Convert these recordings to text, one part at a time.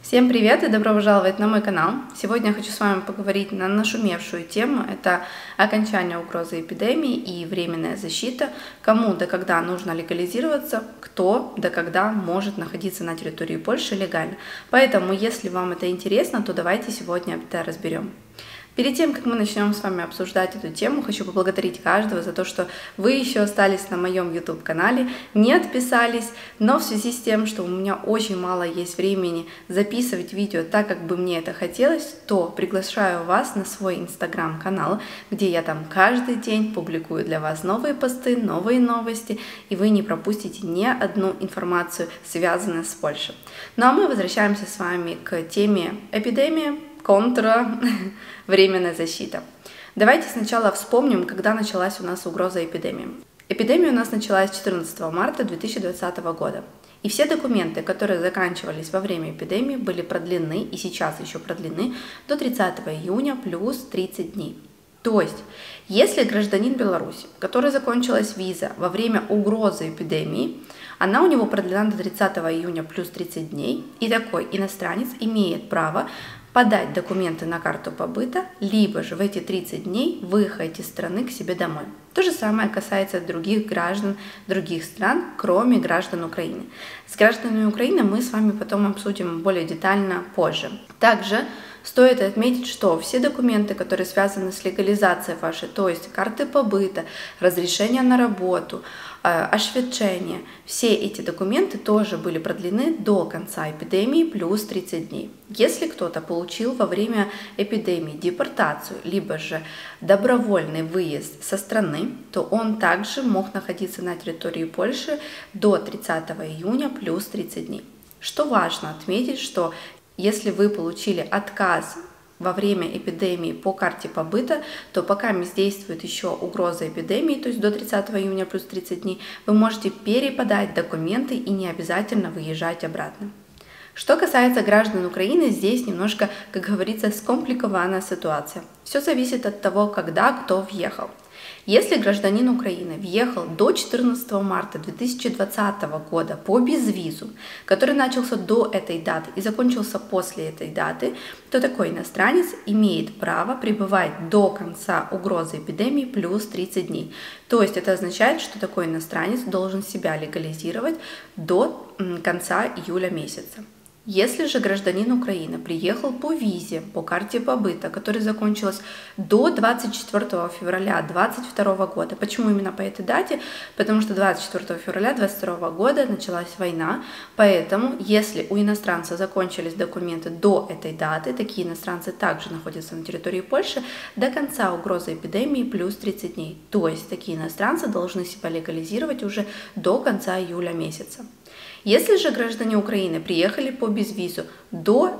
Всем привет и добро пожаловать на мой канал. Сегодня я хочу с вами поговорить на нашумевшую тему. Это окончание угрозы эпидемии и временная защита. Кому да когда нужно легализироваться, кто да когда может находиться на территории Польши легально. Поэтому, если вам это интересно, то давайте сегодня это разберем. Перед тем, как мы начнем с вами обсуждать эту тему, хочу поблагодарить каждого за то, что вы еще остались на моем YouTube-канале, не отписались, но в связи с тем, что у меня очень мало есть времени записывать видео так, как бы мне это хотелось, то приглашаю вас на свой Instagram-канал, где я там каждый день публикую для вас новые посты, новые новости, и вы не пропустите ни одну информацию, связанную с Польшей. Ну а мы возвращаемся с вами к теме эпидемии контра временная защита. Давайте сначала вспомним, когда началась у нас угроза эпидемии. Эпидемия у нас началась 14 марта 2020 года. И все документы, которые заканчивались во время эпидемии, были продлены и сейчас еще продлены до 30 июня плюс 30 дней. То есть, если гражданин Беларуси, который закончилась виза во время угрозы эпидемии, она у него продлена до 30 июня плюс 30 дней, и такой иностранец имеет право подать документы на карту побыта, либо же в эти 30 дней выехать из страны к себе домой. То же самое касается других граждан других стран, кроме граждан Украины. С гражданами Украины мы с вами потом обсудим более детально позже. Также стоит отметить, что все документы, которые связаны с легализацией вашей, то есть карты побыта, разрешение на работу, освидчение, все эти документы тоже были продлены до конца эпидемии плюс 30 дней. Если кто-то получил во время эпидемии депортацию, либо же добровольный выезд со страны, то он также мог находиться на территории Польши до 30 июня плюс 30 дней. Что важно отметить, что если вы получили отказ во время эпидемии по карте побыта, то пока действует еще угроза эпидемии, то есть до 30 июня плюс 30 дней, вы можете переподать документы и не обязательно выезжать обратно. Что касается граждан Украины, здесь немножко, как говорится, скомпликованная ситуация. Все зависит от того, когда кто въехал. Если гражданин Украины въехал до 14 марта 2020 года по безвизу, который начался до этой даты и закончился после этой даты, то такой иностранец имеет право пребывать до конца угрозы эпидемии плюс 30 дней. То есть это означает, что такой иностранец должен себя легализировать до конца июля месяца. Если же гражданин Украины приехал по визе, по карте побыта, которая закончилась до 24 февраля 2022 года, почему именно по этой дате? Потому что 24 февраля 2022 года началась война, поэтому если у иностранца закончились документы до этой даты, такие иностранцы также находятся на территории Польши до конца угрозы эпидемии плюс 30 дней. То есть такие иностранцы должны себя легализировать уже до конца июля месяца. Если же граждане Украины приехали по безвизу до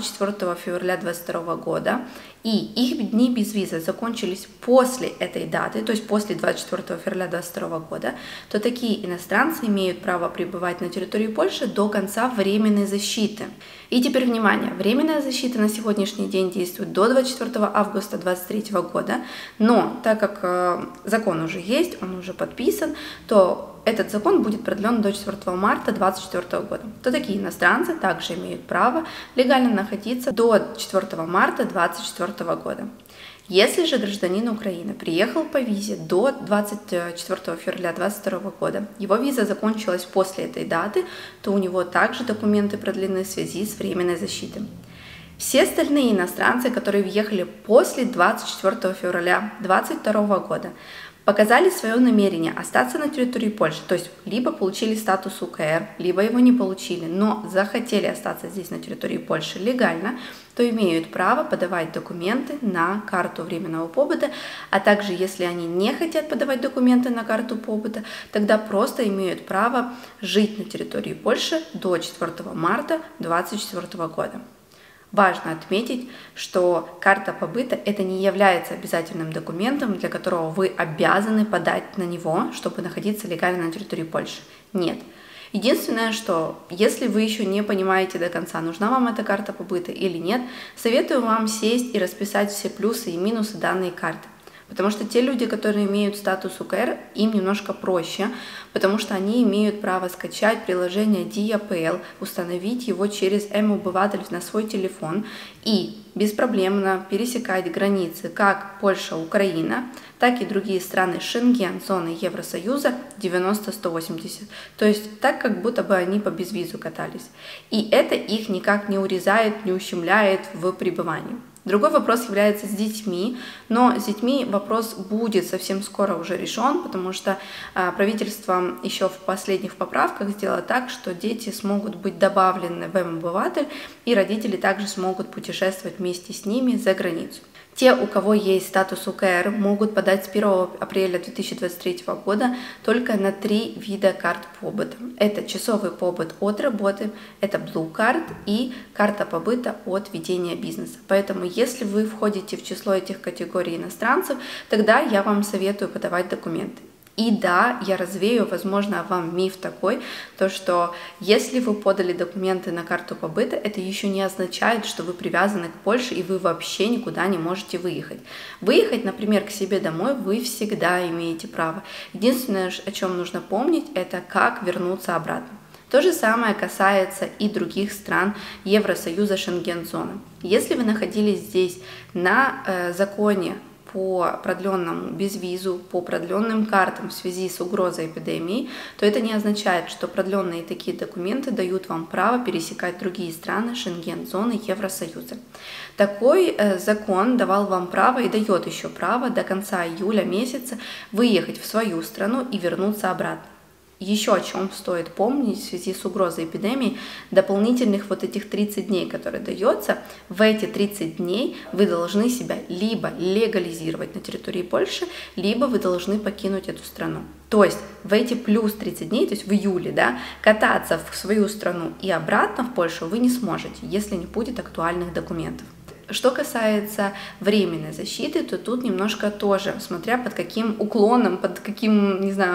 24 февраля 2022 года и их дни безвиза закончились после этой даты, то есть после 24 февраля 2022 года, то такие иностранцы имеют право пребывать на территории Польши до конца временной защиты. И теперь внимание, временная защита на сегодняшний день действует до 24 августа 2023 года, но так как закон уже есть, он уже подписан, то этот закон будет продлен до 4 марта 2024 года. То такие иностранцы также имеют право легально находиться до 4 марта 2024 года. Если же гражданин Украины приехал по визе до 24 февраля 2022 года, его виза закончилась после этой даты, то у него также документы продлены в связи с временной защитой. Все остальные иностранцы, которые въехали после 24 февраля 2022 года, показали свое намерение остаться на территории Польши, то есть либо получили статус УКР, либо его не получили, но захотели остаться здесь на территории Польши легально, то имеют право подавать документы на карту временного побыта, а также если они не хотят подавать документы на карту побыта, тогда просто имеют право жить на территории Польши до 4 марта 2024 года. Важно отметить, что карта побыта – это не является обязательным документом, для которого вы обязаны подать на него, чтобы находиться легально на территории Польши. Нет. Единственное, что если вы еще не понимаете до конца, нужна вам эта карта побыта или нет, советую вам сесть и расписать все плюсы и минусы данной карты. Потому что те люди, которые имеют статус УКР, им немножко проще, потому что они имеют право скачать приложение DiaPL, установить его через mObywatel на свой телефон и беспроблемно пересекать границы как Польша, Украина, так и другие страны Шенген, зоны Евросоюза 90-180. То есть так, как будто бы они по безвизу катались. И это их никак не урезает, не ущемляет в пребывании. Другой вопрос является с детьми, но с детьми вопрос будет совсем скоро уже решен, потому что правительство еще в последних поправках сделало так, что дети смогут быть добавлены в mObywatel, и родители также смогут путешествовать вместе с ними за границу. Те, у кого есть статус УКР, могут подать с 1 апреля 2023 года только на 3 вида карт побыта. Это часовый побыт от работы, это Blue Card и карта побыта от ведения бизнеса. Поэтому, если вы входите в число этих категорий иностранцев, тогда я вам советую подавать документы. И да, я развею, возможно, вам миф такой, то что если вы подали документы на карту побыта, это еще не означает, что вы привязаны к Польше и вы вообще никуда не можете выехать. Выехать, например, к себе домой вы всегда имеете право. Единственное, о чем нужно помнить, это как вернуться обратно. То же самое касается и других стран Евросоюза, Шенген-зоны. Если вы находились здесь на законе по продленному безвизу, по продленным картам в связи с угрозой эпидемии, то это не означает, что продленные такие документы дают вам право пересекать другие страны Шенген-зоны Евросоюза. Такой закон давал вам право и дает еще право до конца июля месяца выехать в свою страну и вернуться обратно. Еще о чем стоит помнить в связи с угрозой эпидемии, дополнительных вот этих 30 дней, которые дается, в эти 30 дней вы должны себя либо легализировать на территории Польши, либо вы должны покинуть эту страну. То есть в эти плюс 30 дней, то есть в июле, да, кататься в свою страну и обратно в Польшу вы не сможете, если не будет актуальных документов. Что касается временной защиты, то тут немножко тоже, смотря под каким уклоном, под каким, не знаю,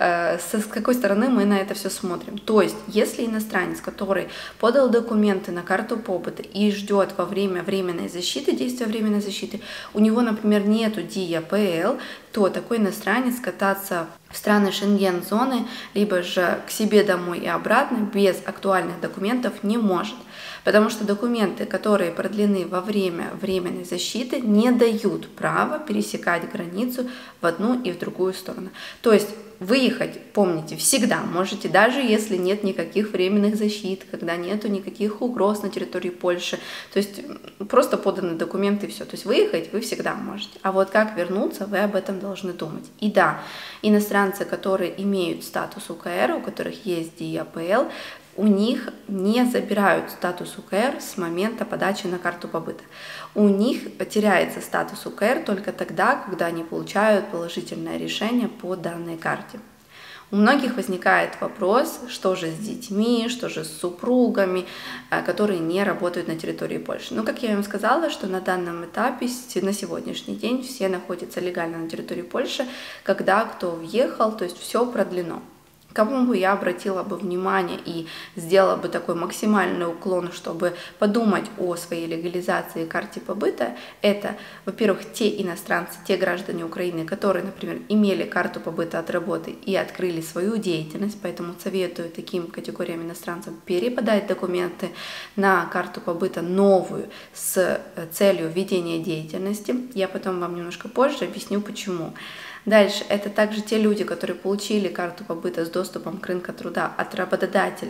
с какой стороны мы на это все смотрим. То есть, если иностранец, который подал документы на карту побыта и ждет во время временной защиты, действия временной защиты, у него, например, нету DiaPL, то такой иностранец кататься в страны Шенген-зоны, либо же к себе домой и обратно без актуальных документов не может. Потому что документы, которые продлены во время временной защиты, не дают права пересекать границу в одну и в другую сторону. То есть выехать, помните, всегда можете, даже если нет никаких временных защит, когда нету никаких угроз на территории Польши. То есть просто поданы документы и все. То есть выехать вы всегда можете. А вот как вернуться, вы об этом должны думать. И да, иностранцы, которые имеют статус УКР, у которых есть DiaPL, у них не забирают статус УКР с момента подачи на карту побыта. У них теряется статус УКР только тогда, когда они получают положительное решение по данной карте. У многих возникает вопрос, что же с детьми, что же с супругами, которые не работают на территории Польши. Ну, как я им сказала, что на данном этапе, на сегодняшний день, все находятся легально на территории Польши, когда кто въехал, то есть все продлено. Кому бы я обратила бы внимание и сделала бы такой максимальный уклон, чтобы подумать о своей легализации карте побыта, это, во-первых, те иностранцы, те граждане Украины, которые, например, имели карту побыта от работы и открыли свою деятельность, поэтому советую таким категориям иностранцев переподать документы на карту побыта новую с целью ведения деятельности. Я потом вам немножко позже объясню, почему. Дальше, это также те люди, которые получили карту побыта с доступом к рынку труда от работодателя,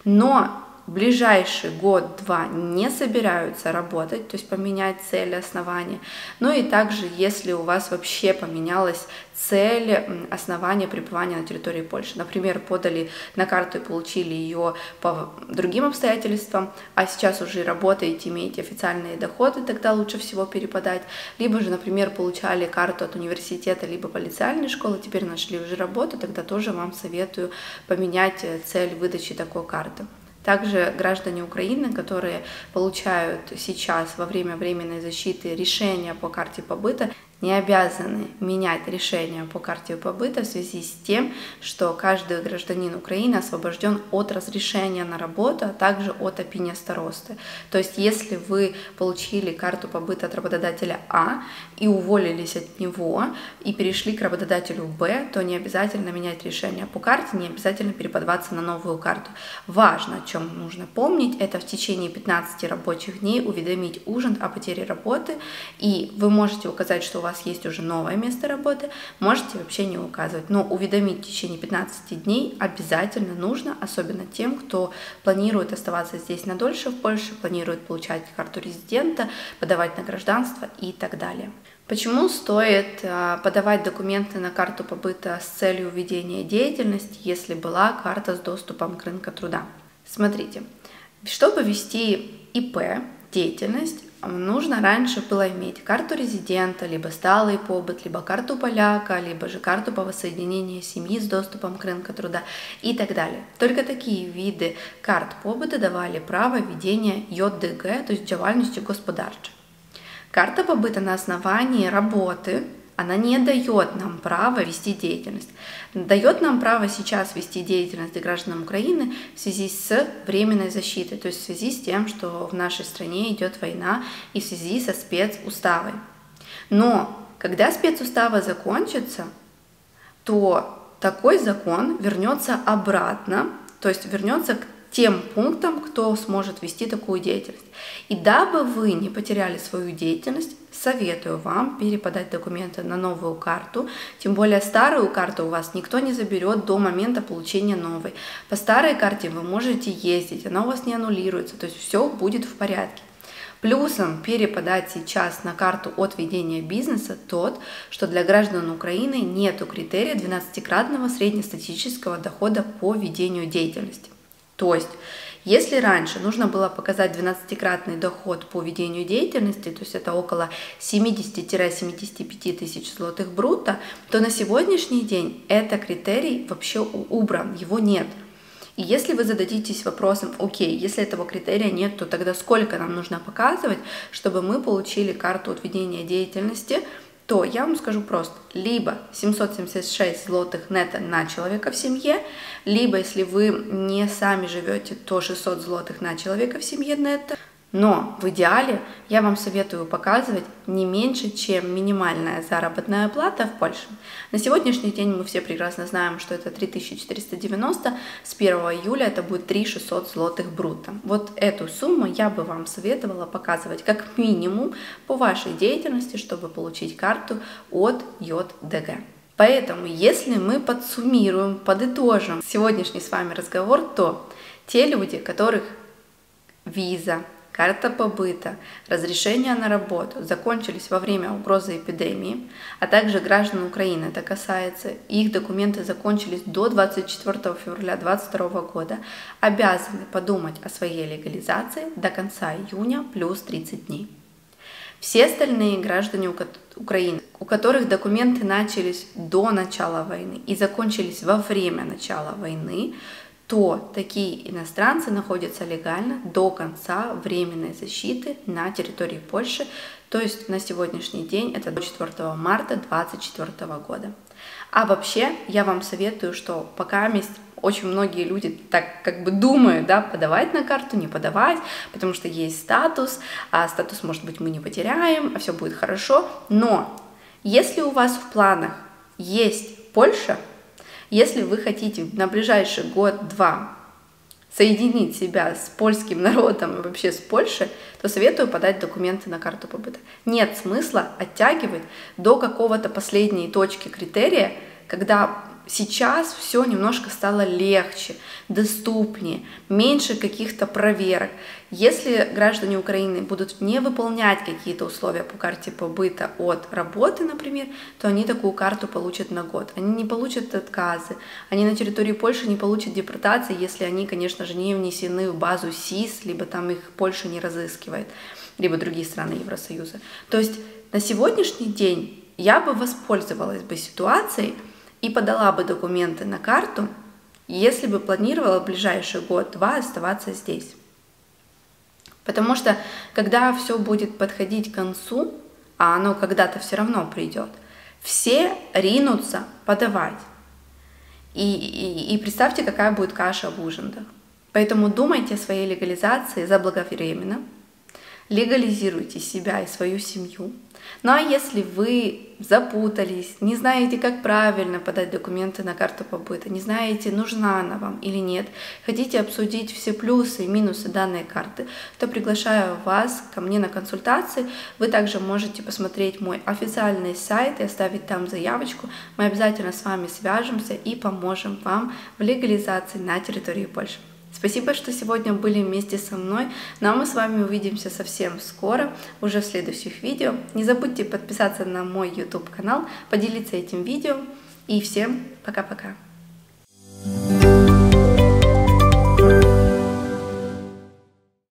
но в ближайший год-два не собираются работать, то есть поменять цель, основания. Ну и также, если у вас вообще поменялась цель, основания пребывания на территории Польши. Например, подали на карту и получили ее по другим обстоятельствам, а сейчас уже работаете, имеете официальные доходы, тогда лучше всего переподать. Либо же, например, получали карту от университета, либо полициальной школы, теперь нашли уже работу, тогда тоже вам советую поменять цель выдачи такой карты. Также граждане Украины, которые получают сейчас во время временной защиты решение по карте побыта, не обязаны менять решение по карте побыта в связи с тем, что каждый гражданин Украины освобожден от разрешения на работу, а также от опинья старосты. То есть, если вы получили карту побыта от работодателя А и уволились от него и перешли к работодателю Б, то не обязательно менять решение по карте, не обязательно переподаваться на новую карту. Важно, о чем нужно помнить, это в течение 15 рабочих дней уведомить ужин о потере работы, и вы можете указать, что у вас есть уже новое место работы, можете вообще не указывать, но уведомить в течение 15 дней обязательно нужно, особенно тем, кто планирует оставаться здесь надольше в Польше, планирует получать карту резидента, подавать на гражданство и так далее. Почему стоит подавать документы на карту побыта с целью ведения деятельности, если была карта с доступом к рынку труда? Смотрите, чтобы вести ИП, деятельность, нужно раньше было иметь карту резидента, либо сталый побыт, либо карту поляка, либо же карту по воссоединению семьи с доступом к рынку труда и так далее. Только такие виды карт побыта давали право ведения ЙДГ, то есть działalności gospodarczej. Карта побыта на основании работы, она не дает нам право вести деятельность. Дает нам право сейчас вести деятельность для граждан Украины в связи с временной защитой, то есть в связи с тем, что в нашей стране идет война и в связи со спецуставой. Но когда спецуставы закончатся, то такой закон вернется обратно, то есть вернется к тем пунктам, кто сможет вести такую деятельность. И дабы вы не потеряли свою деятельность, советую вам переподать документы на новую карту, тем более старую карту у вас никто не заберет до момента получения новой. По старой карте вы можете ездить, она у вас не аннулируется, то есть все будет в порядке. Плюсом переподать сейчас на карту от ведения бизнеса тот, что для граждан Украины нету критерия 12-кратного среднестатистического дохода по ведению деятельности. То есть, если раньше нужно было показать 12-кратный доход по ведению деятельности, то есть это около 70-75 тысяч злотых бруто, то на сегодняшний день этот критерий вообще убран, его нет. И если вы зададитесь вопросом, окей, если этого критерия нет, то тогда сколько нам нужно показывать, чтобы мы получили карту от ведения деятельности, то я вам скажу просто, либо 776 злотых нетто на человека в семье, либо если вы не сами живете, то 600 злотых на человека в семье нетто. Но в идеале я вам советую показывать не меньше, чем минимальная заработная плата в Польше. На сегодняшний день мы все прекрасно знаем, что это 3490, с 1 июля это будет 3600 злотых бруто. Вот эту сумму я бы вам советовала показывать как минимум по вашей деятельности, чтобы получить карту от ЙДГ. Поэтому, если мы подсуммируем, подытожим сегодняшний с вами разговор, то те люди, которых виза, карта побыта, разрешение на работу закончились во время угрозы эпидемии, а также граждан Украины это касается, их документы закончились до 24 февраля 2022 года, обязаны подумать о своей легализации до конца июня плюс 30 дней. Все остальные граждане Украины, у которых документы начались до начала войны и закончились во время начала войны, то такие иностранцы находятся легально до конца временной защиты на территории Польши, то есть на сегодняшний день это до 4 марта 2024 года. А вообще я вам советую, что пока очень многие люди так как бы думают, да, подавать на карту, не подавать, потому что есть статус, а статус, может быть, мы не потеряем, а все будет хорошо, но если у вас в планах есть Польша, если вы хотите на ближайший год-два соединить себя с польским народом и вообще с Польшей, то советую подать документы на карту побыта. Нет смысла оттягивать до какого-то последней точки критерия, когда сейчас все немножко стало легче, доступнее, меньше каких-то проверок. Если граждане Украины будут не выполнять какие-то условия по карте побыта от работы, например, то они такую карту получат на год. Они не получат отказы, они на территории Польши не получат депортации, если они, конечно же, не внесены в базу СИС, либо там их Польша не разыскивает, либо другие страны Евросоюза. То есть на сегодняшний день я бы воспользовалась бы ситуацией и подала бы документы на карту, если бы планировала в ближайший год-два оставаться здесь. Потому что, когда все будет подходить к концу, а оно когда-то все равно придет, все ринутся подавать. И представьте, какая будет каша в ужинах. Поэтому думайте о своей легализации заблаговременно, легализируйте себя и свою семью. Ну а если вы запутались, не знаете, как правильно подать документы на карту побыта, не знаете, нужна она вам или нет, хотите обсудить все плюсы и минусы данной карты, то приглашаю вас ко мне на консультации. Вы также можете посмотреть мой официальный сайт и оставить там заявочку. Мы обязательно с вами свяжемся и поможем вам в легализации на территории Польши. Спасибо, что сегодня были вместе со мной, ну а мы с вами увидимся совсем скоро, уже в следующих видео. Не забудьте подписаться на мой YouTube канал, поделиться этим видео и всем пока-пока.